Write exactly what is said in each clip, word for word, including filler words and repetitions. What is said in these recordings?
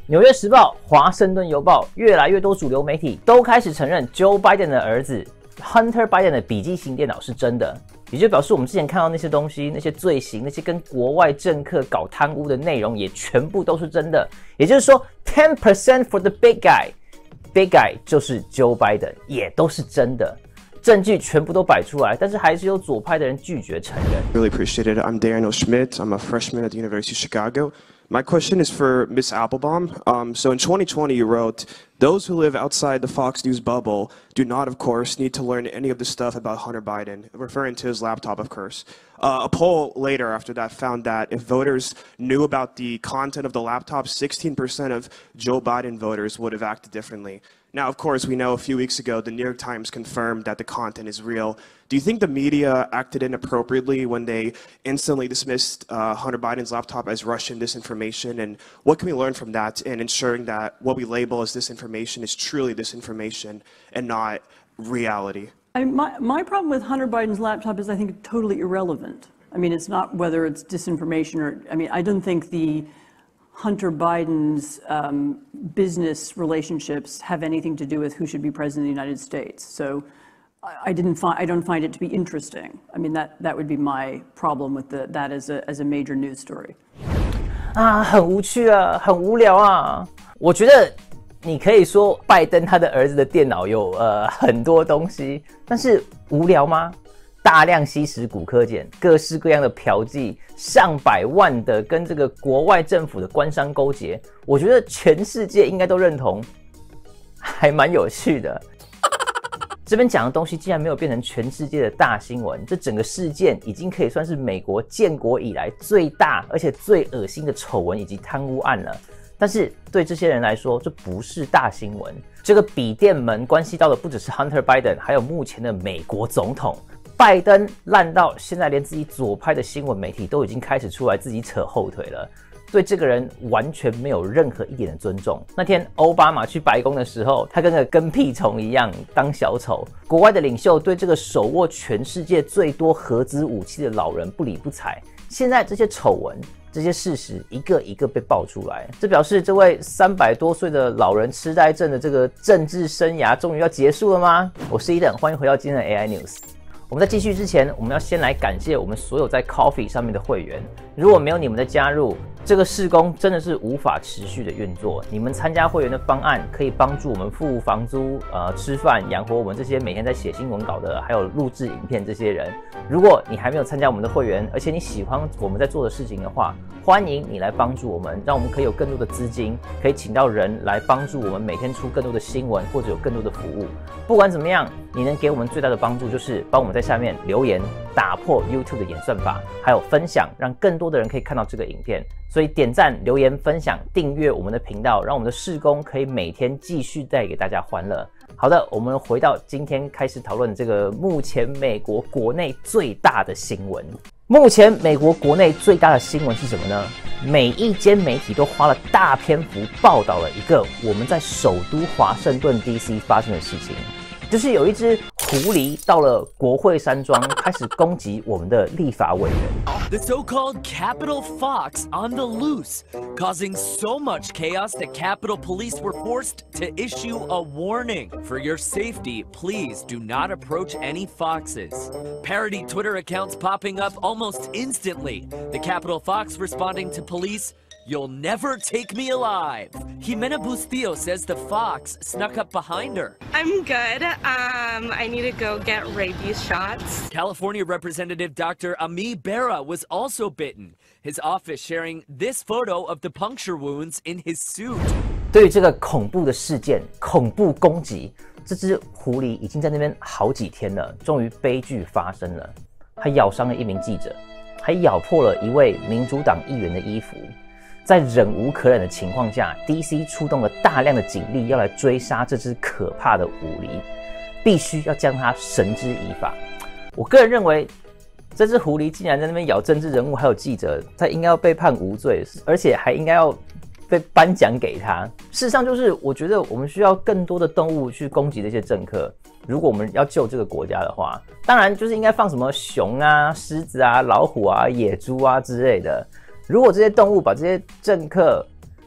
纽约时报、华盛顿邮报，越来越多主流媒体都开始承认 Joe Biden 的儿子 Hunter Biden 的笔记型电脑是真的，也就表示我们之前看到那些东西、那些罪行、那些跟国外政客搞贪污的内容，也全部都是真的。也就是说 ten percent for the big guy，big guy 就是 Joe Biden， 也都是真的。证据全部都摆出来，但是还是有左派的人拒绝承认。 Really appreciate it. I'm Daniel Schmidt. I'm a freshman at the University of Chicago. My question is for Miz Applebaum. Um, so in twenty twenty, you wrote, "Those who live outside the Fox News bubble do not, of course, need to learn any of the stuff about Hunter Biden," referring to his laptop, of course. Uh, a poll later after that found that if voters knew about the content of the laptop, sixteen percent of Joe Biden voters would have acted differently. Now, of course, we know a few weeks ago, the New York Times confirmed that the content is real. Do you think the media acted inappropriately when they instantly dismissed uh, Hunter Biden's laptop as Russian disinformation? And what can we learn from that in ensuring that what we label as disinformation is truly disinformation and not reality? I, my, my problem with Hunter Biden's laptop is I think it's totally irrelevant. I mean, it's not whether it's disinformation or, I mean, I don't think the Hunter Biden's um, business relationships have anything to do with who should be president of the United States. So I, I didn't find, I don't find it to be interesting. I mean, that, that would be my problem with the, that as a, as a major news story. 啊，很无趣啊，很无聊啊。我觉得你可以说拜登他的儿子的电脑有呃很多东西，但是无聊吗？大量吸食古柯碱，各式各样的嫖妓，上百万的跟这个国外政府的官商勾结，我觉得全世界应该都认同，还蛮有趣的。这边讲的东西竟然没有变成全世界的大新闻，这整个事件已经可以算是美国建国以来最大而且最恶心的丑闻以及贪污案了。但是对这些人来说，这不是大新闻。这个笔电门关系到的不只是 Hunter Biden， 还有目前的美国总统。拜登烂到现在连自己左派的新闻媒体都已经开始出来自己扯后腿了，对这个人完全没有任何一点的尊重。那天奥巴马去白宫的时候，他跟个跟屁虫一样当小丑。国外的领袖对这个手握全世界最多核子武器的老人不理不睬。现在这些丑闻、这些事实一个一个被爆出来，这表示这位三百多岁的老人痴呆症的这个政治生涯终于要结束了吗？我是Eden，欢迎回到今天的 A I News。我们在继续之前，我们要先来感谢我们所有在 Coffee 上面的会员。如果没有你们的加入，这个事工真的是无法持续的运作。你们参加会员的方案可以帮助我们付房租、呃吃饭、养活我们这些每天在写新闻稿的，还有录制影片这些人。如果你还没有参加我们的会员，而且你喜欢我们在做的事情的话，欢迎你来帮助我们，让我们可以有更多的资金，可以请到人来帮助我们每天出更多的新闻，或者有更多的服务。不管怎么样，你能给我们最大的帮助就是帮我们在下面留言，打破 YouTube 的演算法，还有分享，让更多的人可以看到这个影片。所以点赞、留言、分享、订阅我们的频道，让我们的事工可以每天继续带给大家欢乐。好的，我们回到今天开始讨论这个目前美国国内最大的新闻。目前美国国内最大的新闻是什么呢？每一间媒体都花了大篇幅报道了一个我们在首都华盛顿 D C 发生的事情，就是有一只狐狸到了国会山庄，开始攻击我们的立法委员。 The so-called Capitol Fox on the loose, causing so much chaos that Capitol Police were forced to issue a warning. For your safety, please do not approach any foxes. Parody Twitter accounts popping up almost instantly. The Capitol Fox responding to police, "You'll never take me alive." Jimena Bustillo says the fox snuck up behind her. I'm good. Um, I need to go get rabies shots. California Representative Doctor Ami Bera was also bitten. His office sharing this photo of the puncture wounds in his suit. 对于这个恐怖的事件、恐怖攻击，这只狐狸已经在那边好几天了，终于悲剧发生了。它咬伤了一名记者，还咬破了一位民主党议员的衣服。在忍无可忍的情况下 ，D C 出动了大量的警力，要来追杀这只可怕的狐狸，必须要将它绳之以法。我个人认为，这只狐狸竟然在那边咬政治人物还有记者，它应该要被判无罪，而且还应该要被颁奖给他。事实上，就是我觉得我们需要更多的动物去攻击这些政客。如果我们要救这个国家的话，当然就是应该放什么熊啊、狮子啊、老虎啊、野猪啊之类的。如果这些动物把这些政客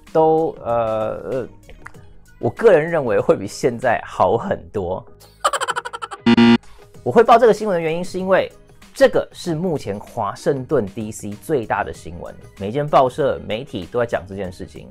都呃呃，我个人认为会比现在好很多。我会报这个新闻的原因是因为这个是目前华盛顿 D C 最大的新闻，每间报社、媒体都在讲这件事情。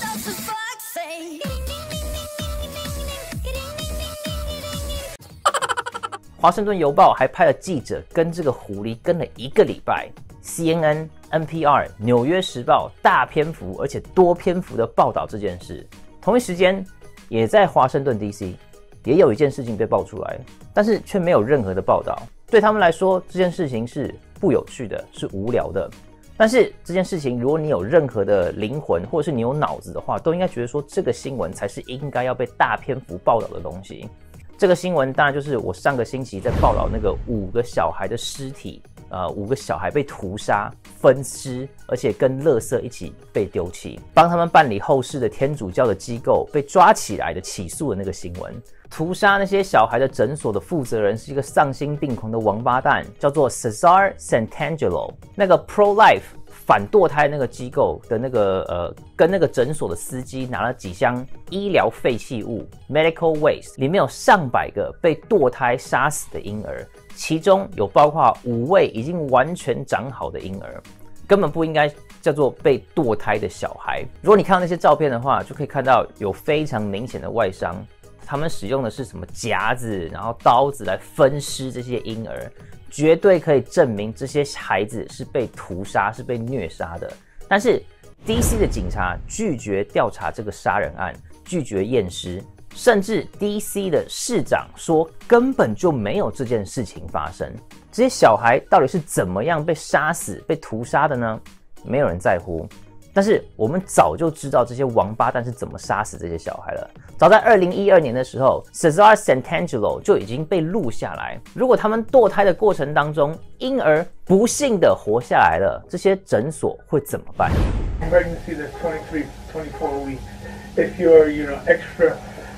华盛顿邮报还派了记者跟这个狐狸跟了一个礼拜 ，C N N、N P R、纽约时报大篇幅而且多篇幅的报道这件事。同一时间，也在华盛顿 D C 也有一件事情被爆出来，但是却没有任何的报道。对他们来说，这件事情是不有趣的，是无聊的。但是这件事情，如果你有任何的灵魂，或者是你有脑子的话，都应该觉得说这个新闻才是应该要被大篇幅报道的东西。这个新闻当然就是我上个星期在报道那个五个小孩的尸体，呃，五个小孩被屠杀、分尸，而且跟垃圾一起被丢弃，帮他们办理后事的天主教的机构被抓起来的起诉的那个新闻。屠杀那些小孩的诊所的负责人是一个丧心病狂的王八蛋，叫做 Cesar Santangelo。那个 Pro-Life 反堕胎那个机构的那个呃，跟那个诊所的司机拿了几箱医疗废弃物 （medical waste）， 里面有上百个被堕胎杀死的婴儿，其中有包括五位已经完全长好的婴儿，根本不应该叫做被堕胎的小孩。如果你看到那些照片的话，就可以看到有非常明显的外伤。他们使用的是什么夹子，然后刀子来分尸这些婴儿，绝对可以证明这些孩子是被屠杀、是被虐杀的。但是 D C 的警察拒绝调查这个杀人案，拒绝验尸，甚至 D C 的市长说根本就没有这件事情发生。这些小孩到底是怎么样被杀死、被屠杀的呢？没有人在乎。但是我们早就知道这些王八蛋是怎么杀死这些小孩了。早在二零一二年的时候 ，Cesar Santangelo 就已经被录下来。如果他们堕胎的过程当中，婴儿不幸的活下来了，这些诊所会怎么办 ？Pregnancy that's twenty-three, twenty-four weeks. If you're, you know, extra,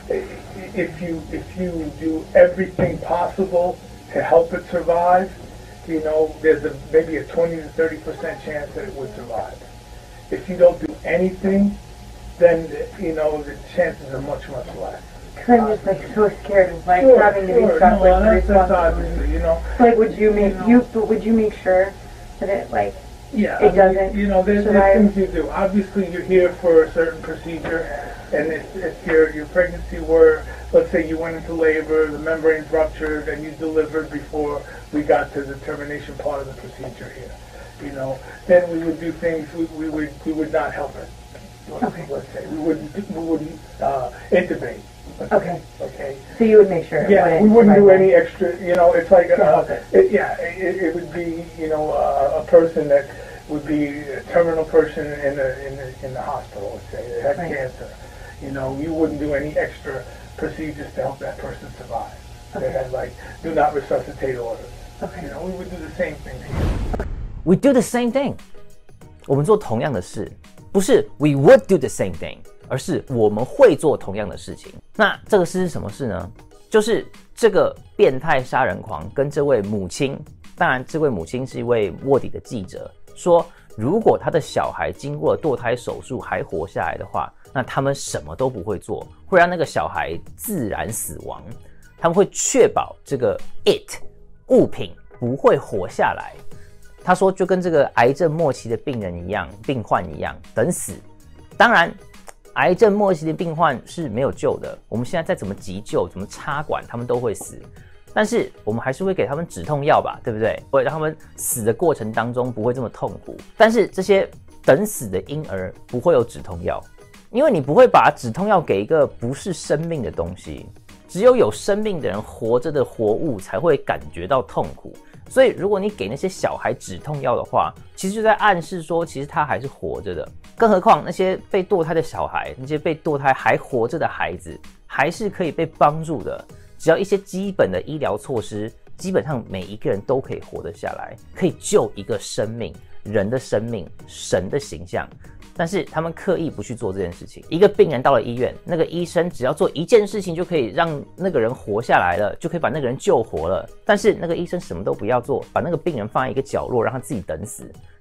if you if you do everything possible to help it survive, you know, there's a, maybe a twenty to thirty percent chance that it would survive.If you don't do anything, then, you know, the chances are much, much less. I'm just like so scared of like sure, having to sure. be stuck no, with that's, the that's obviously, you know. Like, would you make you, know, you? But would you make sure that it like yeah, it doesn't? I mean, you know, there's, there's things you do. Obviously, you're here for a certain procedure, and if, if your your pregnancy were, let's say, you went into labor, the membrane's ruptured, and you delivered before we got to the termination part of the procedure here.You know, then we would do things. We, we would we would not help it. Okay. Let's say we wouldn't we wouldn't uh, intubate. Okay. Okay. So you would make sure. It yeah, wouldn't we wouldn't do survive. any extra. You know, it's like uh, okay. it, yeah, it, it would be you know uh, a person that would be a terminal person in the in the in the hospital. Let's say they had right. cancer. You know, you wouldn't do any extra procedures to help that person survive. Okay. They had like do not resuscitate orders. Okay. You know, we would do the same thing here. We do the same thing. 我们做同样的事，不是 we would do the same thing， 而是我们会做同样的事情。那这个事是什么事呢？就是这个变态杀人狂跟这位母亲，当然这位母亲是一位卧底的记者，说如果他的小孩经过了堕胎手术还活下来的话，那他们什么都不会做，会让那个小孩自然死亡。他们会确保这个 it 物品不会活下来。他说就跟这个癌症末期的病人一样，病患一样，等死。当然癌症末期的病患是没有救的，我们现在再怎么急救怎么插管他们都会死，但是我们还是会给他们止痛药吧，对不对？会让他们死的过程当中不会这么痛苦。但是这些等死的婴儿不会有止痛药，因为你不会把止痛药给一个不是生命的东西，只有有生命的人，活着的活物才会感觉到痛苦。所以如果你给那些小孩止痛药的话，其实就在暗示说其实他还是活着的。更何况那些被堕胎的小孩，那些被堕胎还活着的孩子还是可以被帮助的，只要一些基本的医疗措施，基本上每一个人都可以活得下来，可以救一个生命，人的生命，神的形象。但是他们刻意不去做这件事情。一个病人到了医院，那个医生只要做一件事情就可以让那个人活下来了，就可以把那个人救活了。但是那个医生什么都不要做，把那个病人放在一个角落让他自己等死。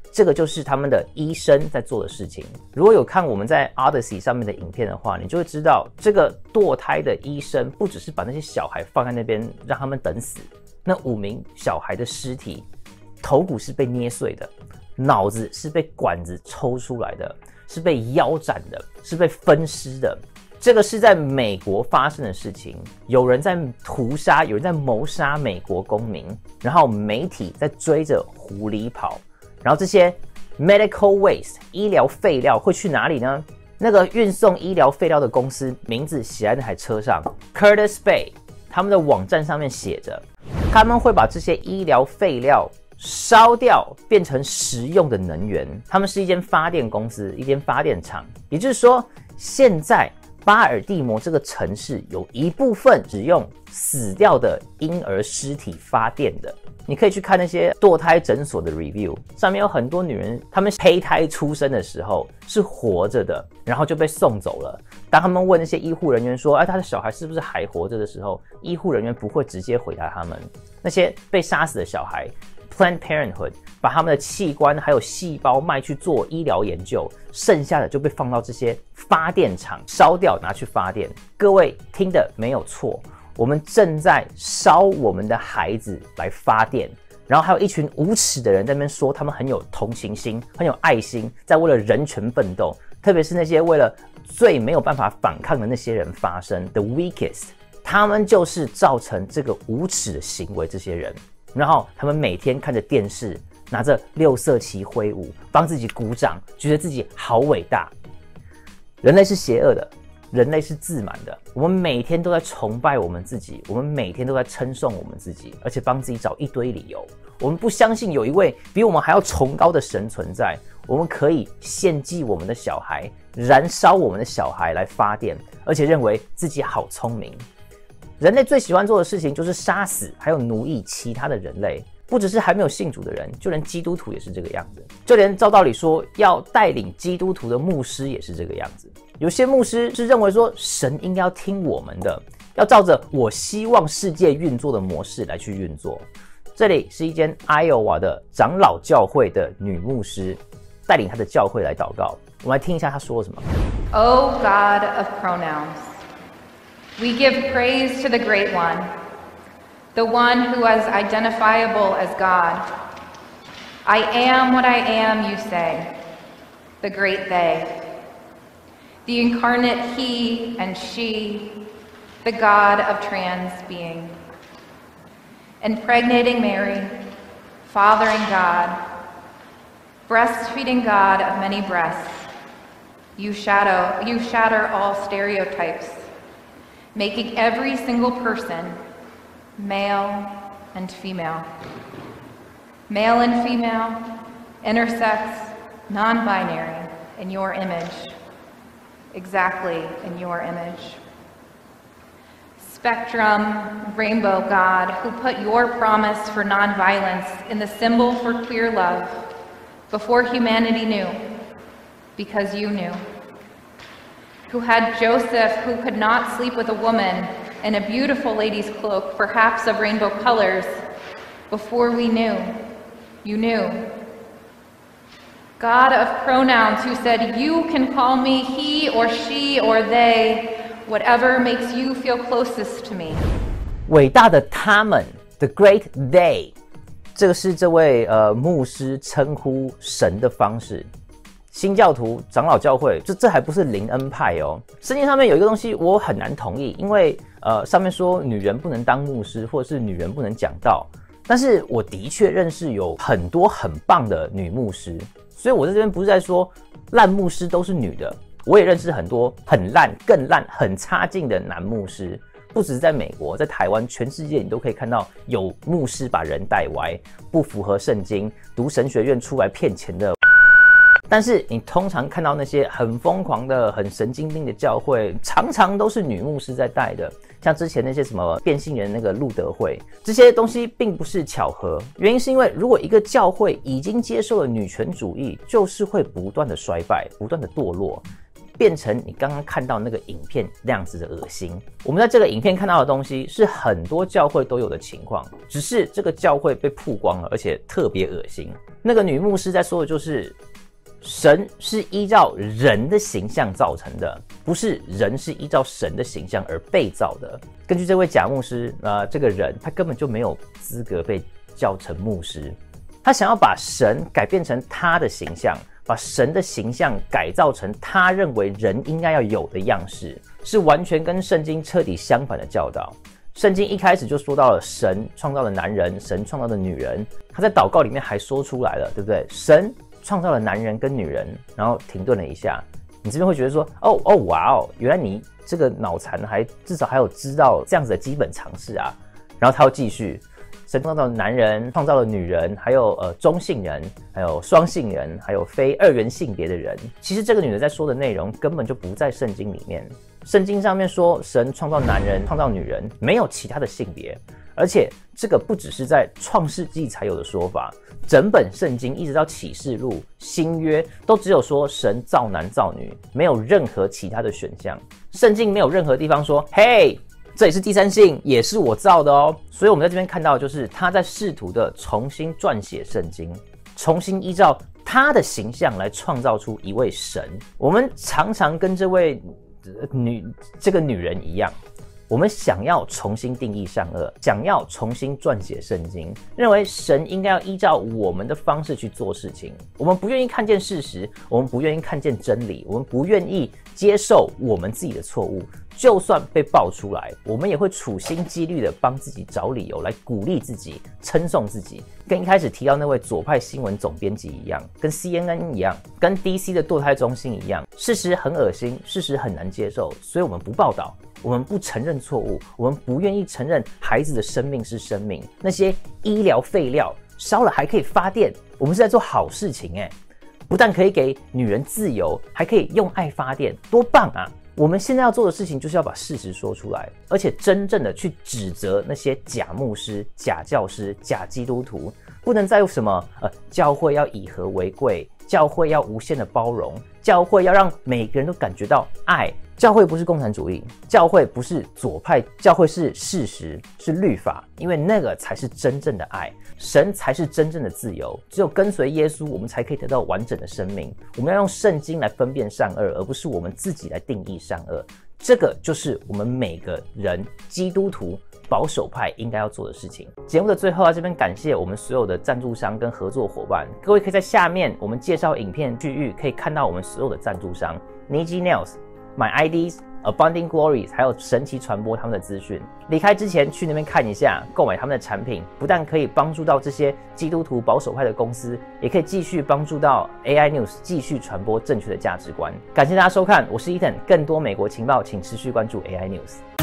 这个就是他们的医生在做的事情。如果有看我们在 Odyssey 上面的影片的话，你就会知道，这个堕胎的医生不只是把那些小孩放在那边让他们等死，那五名小孩的尸体，头骨是被捏碎的，脑子是被管子抽出来的，是被腰斩的，是被分尸的。这个是在美国发生的事情，有人在屠杀，有人在谋杀美国公民，然后媒体在追着狐狸跑，然后这些 medical waste 医疗废料会去哪里呢？那个运送医疗废料的公司名字写在那台车上 Curtis Bay， 他们的网站上面写着，他们会把这些医疗废料烧掉，变成实用的能源。他们是一间发电公司，一间发电厂，也就是说，现在巴尔的摩这个城市有一部分只用死掉的婴儿尸体发电的。你可以去看那些堕胎诊所的 review， 上面有很多女人，她们胚胎出生的时候是活着的，然后就被送走了。当他们问那些医护人员说，哎，他的小孩是不是还活着的时候，医护人员不会直接回答他们。那些被杀死的小孩 Planned Parenthood 把他们的器官还有细胞卖去做医疗研究，剩下的就被放到这些发电厂烧掉，拿去发电。各位听的没有错，我们正在烧我们的孩子来发电，然后还有一群无耻的人在那边说他们很有同情心，很有爱心，在为了人权奋斗，特别是那些为了最没有办法反抗的那些人发声 ，the weakest， 他们就是造成这个无耻的行为，这些人。然后他们每天看着电视，拿着六色旗挥舞，帮自己鼓掌，觉得自己好伟大。人类是邪恶的，人类是自满的。我们每天都在崇拜我们自己，我们每天都在称颂我们自己，而且帮自己找一堆理由。我们不相信有一位比我们还要崇高的神存在，我们可以献祭我们的小孩，燃烧我们的小孩来发电，而且认为自己好聪明。人类最喜欢做的事情就是杀死还有奴役其他的人类，不只是还没有信主的人，就连基督徒也是这个样子。就连照道理说要带领基督徒的牧师也是这个样子。有些牧师是认为说神应该要听我们的，要照着我希望世界运作的模式来去运作。这里是一间 Iowa 的长老教会的女牧师，带领她的教会来祷告。我们来听一下她说什么。 O God of pronouns, we give praise to the Great One, the one who is identifiable as God. I am what I am, you say, the great they. The incarnate he and she, the God of trans being. Impregnating Mary, fathering God, breastfeeding God of many breasts. You shadow, you shatter all stereotypes, making every single person male and female. Male and female, intersex, non-binary, in your image. Exactly in your image. Spectrum, rainbow God, who put your promise for nonviolence in the symbol for queer love before humanity knew, because you knew. Who had Joseph, who could not sleep with a woman in a beautiful lady's cloak, perhaps of rainbow colors, before we knew, you knew. God of pronouns, who said, you can call me he or she or they, whatever makes you feel closest to me. 伟大的他们 ，the great they， 这个是这位呃牧师称呼神的方式。新教徒、长老教会，这这还不是灵恩派哦。圣经上面有一个东西我很难同意，因为呃上面说女人不能当牧师，或者是女人不能讲道。但是我的确认识有很多很棒的女牧师，所以我在这边不是在说烂牧师都是女的，我也认识很多很烂、更烂、很差劲的男牧师。不只是在美国，在台湾，全世界你都可以看到有牧师把人带歪，不符合圣经，读神学院出来骗钱的。但是你通常看到那些很疯狂的、很神经病的教会，常常都是女牧师在带的。像之前那些什么变性人那个路德会，这些东西并不是巧合。原因是因为如果一个教会已经接受了女权主义，就是会不断的衰败、不断的堕落。 变成你刚刚看到那个影片那样子的恶心。我们在这个影片看到的东西是很多教会都有的情况，只是这个教会被曝光了，而且特别恶心。那个女牧师在说的就是，神是依照人的形象造成的，不是人是依照神的形象而被造的。根据这位假牧师，呃，这个人他根本就没有资格被叫成牧师。他想要把神改变成他的形象，把神的形象改造成他认为人应该要有的样式，是完全跟圣经彻底相反的教导。圣经一开始就说到了神创造了男人，神创造了女人。他在祷告里面还说出来了，对不对？神创造了男人跟女人，然后停顿了一下。你这边会觉得说，哦哦哇哦，原来你这个脑残还至少还有知道这样子的基本常识啊。然后他又继续。神创造了男人，创造了女人，还有呃中性人，还有双性人，还有非二元性别的人。其实这个女的在说的内容根本就不在圣经里面。圣经上面说神创造男人，创造女人，没有其他的性别。而且这个不只是在创世纪才有的说法，整本圣经一直到启示录、新约都只有说神造男造女，没有任何其他的选项。圣经没有任何地方说，嘿。这也是第三性，也是我造的哦。所以我们在这边看到，就是他在试图的重新撰写圣经，重新依照他的形象来创造出一位神。我们常常跟这位女这个女人一样，我们想要重新定义善恶，想要重新撰写圣经，认为神应该要依照我们的方式去做事情。我们不愿意看见事实，我们不愿意看见真理，我们不愿意接受我们自己的错误。就算被爆出来，我们也会处心积虑的帮自己找理由来鼓励自己、称颂自己。跟一开始提到那位左派新闻总编辑一样，跟 C N N 一样，跟 D C 的堕胎中心一样，事实很恶心，事实很难接受，所以我们不报道。我们不承认错误，我们不愿意承认孩子的生命是生命。那些医疗废料烧了还可以发电，我们是在做好事情哎！不但可以给女人自由，还可以用爱发电，多棒啊！我们现在要做的事情就是要把事实说出来，而且真正的去指责那些假牧师、假教师、假基督徒，不能再有什么呃教会要以和为贵，教会要无限的包容，教会要让每个人都感觉到爱。教会不是共产主义，教会不是左派，教会是事实，是律法，因为那个才是真正的爱，神才是真正的自由。只有跟随耶稣，我们才可以得到完整的生命。我们要用圣经来分辨善恶，而不是我们自己来定义善恶。这个就是我们每个人基督徒保守派应该要做的事情。节目的最后啊，这边感谢我们所有的赞助商跟合作伙伴，各位可以在下面我们介绍影片区域可以看到我们所有的赞助商 Niji Nails、My I Ds、Abounding Glories， 还有神奇传播他们的资讯。离开之前去那边看一下，购买他们的产品，不但可以帮助到这些基督徒保守派的公司，也可以继续帮助到 A I News 继续传播正确的价值观。感谢大家收看，我是 Ethan， 更多美国情报请持续关注 A I News。